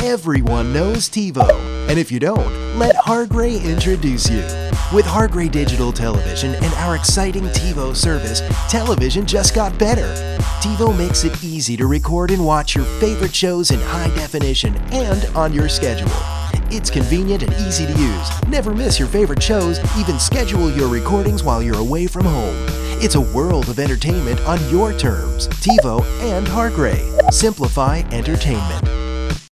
Everyone knows TiVo, and if you don't, let Hargray introduce you. With Hargray Digital Television and our exciting TiVo service, television just got better. TiVo makes it easy to record and watch your favorite shows in high definition and on your schedule. It's convenient and easy to use. Never miss your favorite shows, even schedule your recordings while you're away from home. It's a world of entertainment on your terms. TiVo and Hargray. Simplify entertainment.